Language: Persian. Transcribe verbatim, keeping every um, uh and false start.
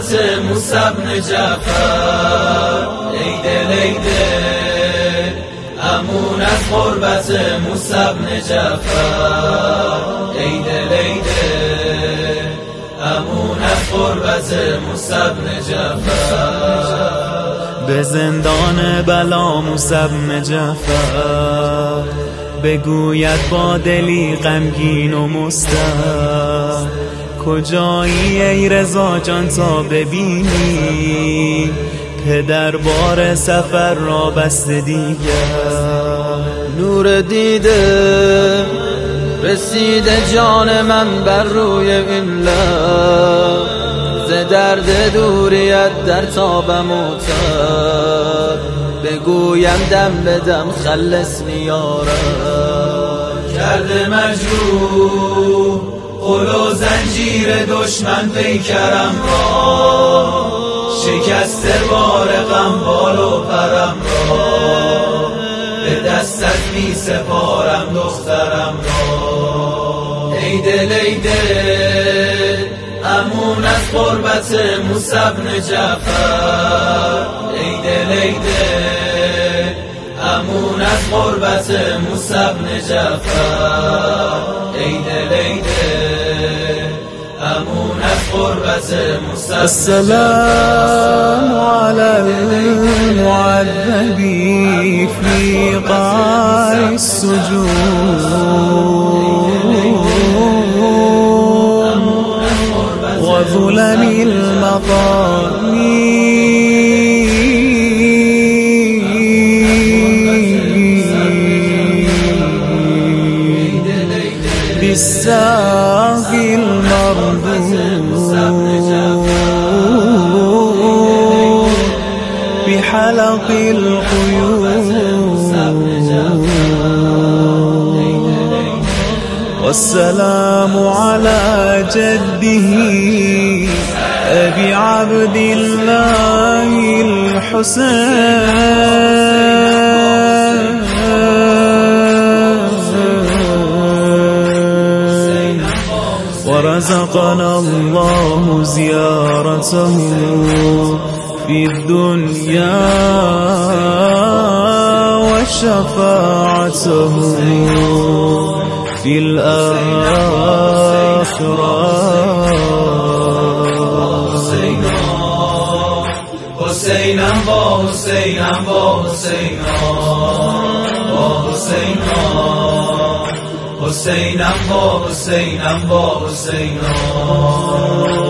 قربت موسی بن جعفر، ای دل ای دل امون از قربت موسی بن جعفر، ای دل ای دل امون از قربت موسی بن جعفر. به زندان بلا موسی بن جعفر بگوید با دلی غمگین و مستر، کجایی ای رضا جان تا ببینی پدر بار سفر را بسته دیگر. نور دیده رسیده جان من بر روی این لب، ز درد دوریت در تابم و تب، بگویم دم به دم خلصنی یا رب. کرده مجروح قل و زنجیر دشمن پیکرم را، شکسته بار غم بال و پرم را، به دستت می سپارم دخترم را. ای دل ای دل امون از قربت موسی بن جعفر، ای دل ای دل امون از قربت موسی بن جعفر، ای دل ای دل امون از قربت موسی بن جعفر. السلام على المعذب في قاع السجود وظلم المطامع، بالساق المردود بحلق القيود، والسلام على جده أبي عبد الله الحسين، ورزقنا الله زيارته في الدنيا وشفاعته في الآخرة. حسینم با حسینم با حسینم با حسینم، حسینم با حسینم با حسینم.